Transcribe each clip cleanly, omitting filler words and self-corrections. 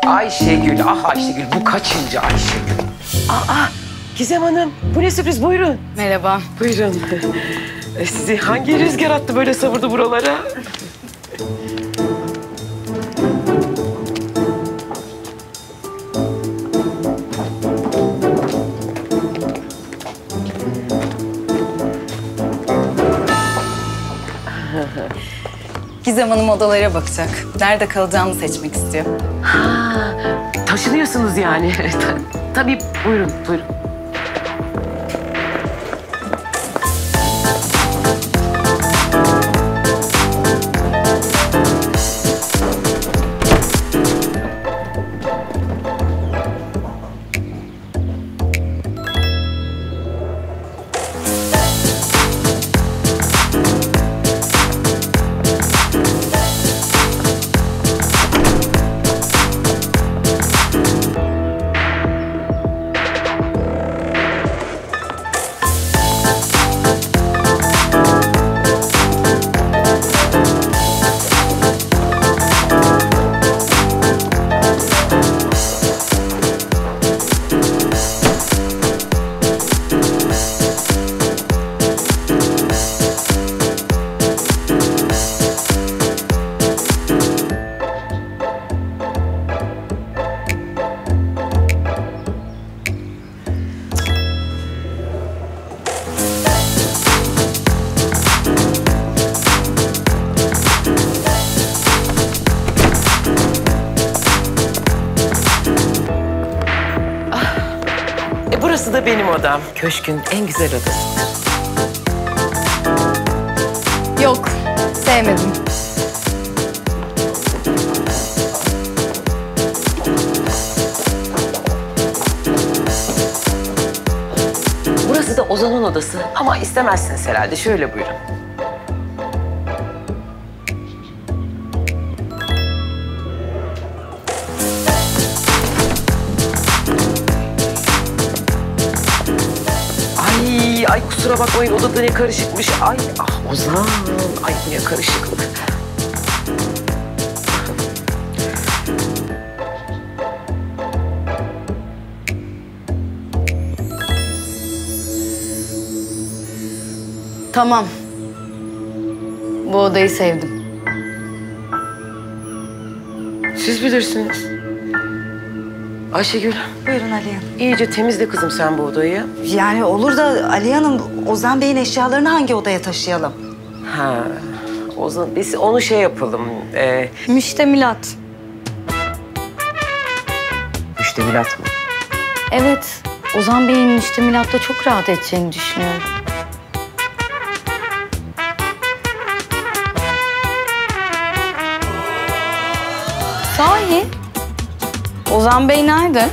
Ayşegül, ah Ayşegül, bu kaçıncı Ayşegül? Gizem Hanım, bu ne sürpriz, buyurun. Merhaba. Buyurun. Sizi hangi rüzgar attı böyle savurdu buralara? Gizem Hanım odalara bakacak. Nerede kalacağını seçmek istiyor. Taşınıyorsunuz yani. Tabii, buyurun, buyurun. Burası da benim odam. Köşkün en güzel odası. Yok, sevmedim. Burası da Ozan'ın odası ama istemezsiniz herhalde. Şöyle buyurun. Ay kusura bakmayın, odada ne karışıkmış. Ay Ozan, ay bu ne karışıklık. Tamam. Bu odayı sevdim. Siz bilirsiniz. Ayşegül, Buyurun Aliye Hanım. iyice temizle kızım sen bu odayı. Yani olur da Aliye Hanım, Ozan Bey'in eşyalarını hangi odaya taşıyalım? Ozan, biz onu şey yapalım. Müştemilat. Müştemilat mı? Evet, Ozan Bey'in müştemilatta çok rahat edeceğini düşünüyorum. Sahi? Ozan Bey nerede?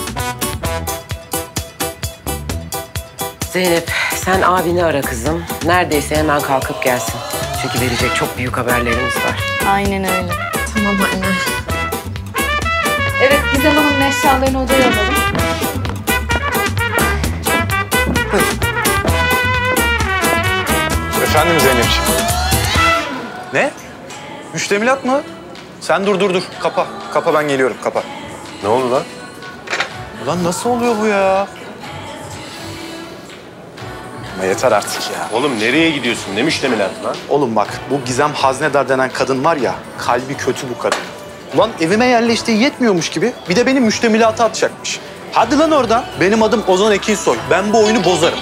Zeynep, sen abini ara kızım. Neredeyse hemen kalkıp gelsin. Çünkü verecek çok büyük haberlerimiz var. Aynen öyle. Tamam anne. Evet, Gizem Hanım'ın eşyalarını odaya alalım. Efendim Zeynep'ciğim. Ne? Müştemilat mı? Sen dur. Kapa. Kapa, ben geliyorum. Kapa. Ne oldu lan? Ulan nasıl oluyor bu ya? Ama yeter artık ya. Oğlum nereye gidiyorsun? Ne müştemilat lan? Oğlum bak, bu Gizem Haznedar denen kadın var ya, kalbi kötü bu kadın. Ulan evime yerleştiği yetmiyormuş gibi bir de benim müştemilata atacakmış. Hadi lan oradan. Benim adım Ozan Ekinsoy. Ben bu oyunu bozarım.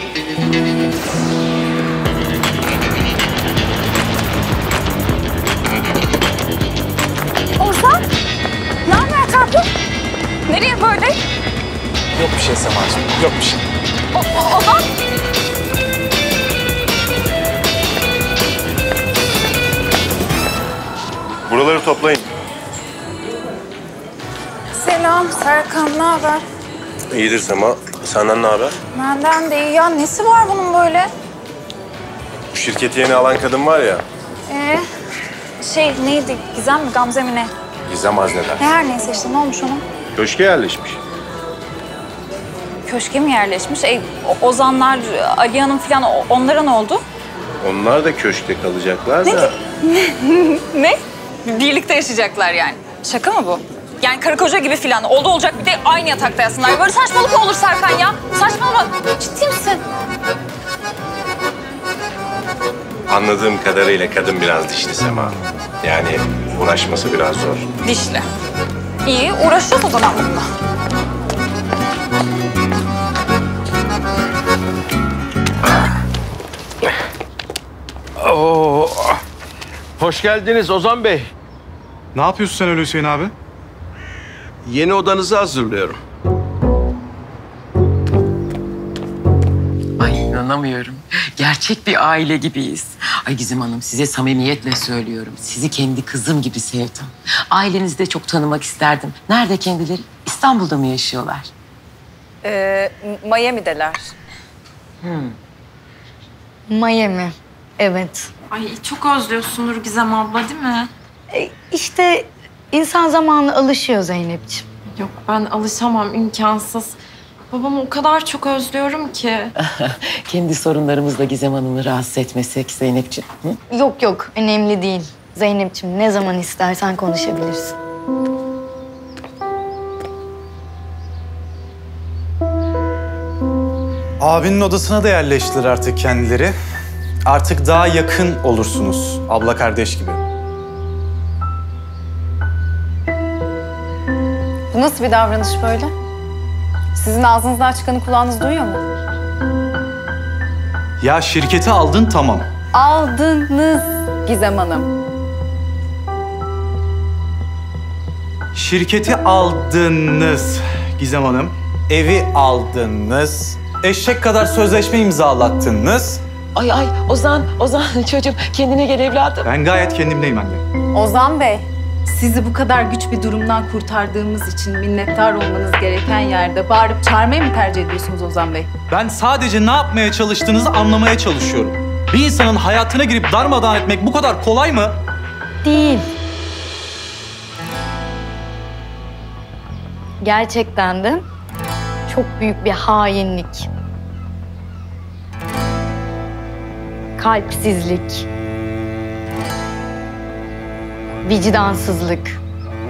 Ozan! Ne haber tatlım? Nereye böyle? Yok bir şey Semacığım, yok bir şey. Ozan! Buraları toplayın. Selam Serkan, ne haber? İyidir Sema. Senden ne haber? Benden de iyi. Ya nesi var bunun böyle? Bu şirketi yeni alan kadın var ya. Neydi? Gizem mi, Gamze mi ne? Gizem Haznedar. Her neyse işte, ne olmuş onun? Köşke yerleşmiş. Köşke mi yerleşmiş? Ozanlar, Ali Hanım falan onlara ne oldu? Onlar da köşkte kalacaklar da. Ne? Birlikte yaşayacaklar yani. Şaka mı bu? Yani karı koca gibi falan. Oldu olacak bir de aynı yatakta yatsınlar. Böyle saçmalık mı olur Serkan ya? Saçmalama. Ciddi misin? Anladığım kadarıyla kadın biraz dişli Sema. Yani uğraşması biraz zor. Dişli. İyi, uğraşacağız o zaman bununla. Oo. Hoş geldiniz Ozan Bey. Ne yapıyorsun sen öyle Hüseyin abi? Yeni odanızı hazırlıyorum. Ay inanamıyorum. Gerçek bir aile gibiyiz. Ay Gizem Hanım size samimiyetle söylüyorum. Sizi kendi kızım gibi sevdim. Ailenizi de çok tanımak isterdim. Nerede kendileri? İstanbul'da mı yaşıyorlar? Miami'deler. Miami. Evet. Ay çok özlüyorsundur Gizem abla değil mi? İşte insan zamanla alışıyor Zeynep'ciğim. Yok ben alışamam imkansız. Babamı o kadar çok özlüyorum ki. Kendi sorunlarımızla Gizem Hanım'ı rahatsız etmesek Zeynepciğim. Hı? Yok yok önemli değil. Zeynep'ciğim ne zaman istersen konuşabilirsin. Abinin odasına da yerleştiler artık kendileri. Artık daha yakın olursunuz. Abla kardeş gibi. Bu nasıl bir davranış böyle? Sizin ağzınızdan çıkanı kulağınız duyuyor mu? Ya şirketi aldın tamam. Aldınız Gizem Hanım. Şirketi aldınız Gizem Hanım. Evi aldınız. Eşek kadar sözleşme imzalattınız. Ay Ozan çocuğum kendine gel evladım. Ben gayet kendimdeyim anne. Ozan Bey, sizi bu kadar güç bir durumdan kurtardığımız için minnettar olmanız gereken yerde bağırıp çağırmayı mı tercih ediyorsunuz Ozan Bey? Ben sadece ne yapmaya çalıştığınızı anlamaya çalışıyorum. Bir insanın hayatına girip darmadağın etmek bu kadar kolay mı? Değil. Gerçekten de çok büyük bir hainlik. Kalpsizlik. Vicdansızlık.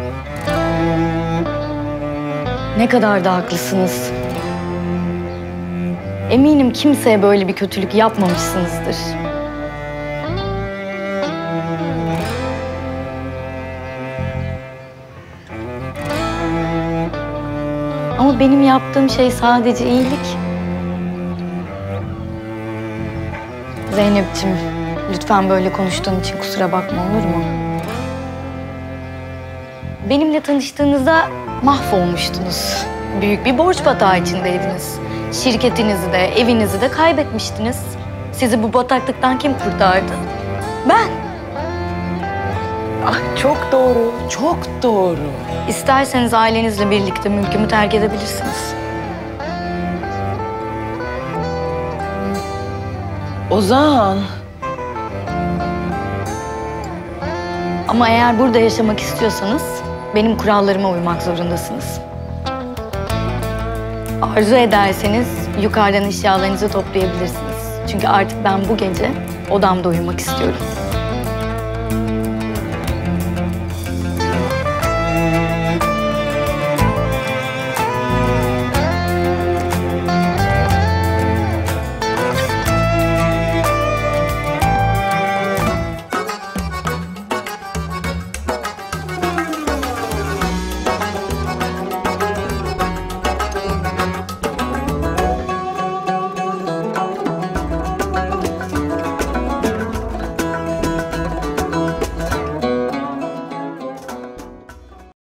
Ne kadar da haklısınız. Eminim kimseye böyle bir kötülük yapmamışsınızdır. Ama benim yaptığım şey sadece iyilik. Zeynep'ciğim, lütfen böyle konuştuğum için kusura bakma olur mu? Benimle tanıştığınızda mahvolmuştunuz. Büyük bir borç batağı içindeydiniz. Şirketinizi de, evinizi de kaybetmiştiniz. Sizi bu bataklıktan kim kurtardı? Ben. Ah çok doğru, çok doğru. İsterseniz ailenizle birlikte mülkümü terk edebilirsiniz. Ozan. Ama eğer burada yaşamak istiyorsanız benim kurallarıma uymak zorundasınız. Arzu ederseniz yukarıdan eşyalarınızı toplayabilirsiniz. Çünkü artık ben bu gece odamda uyumak istiyorum.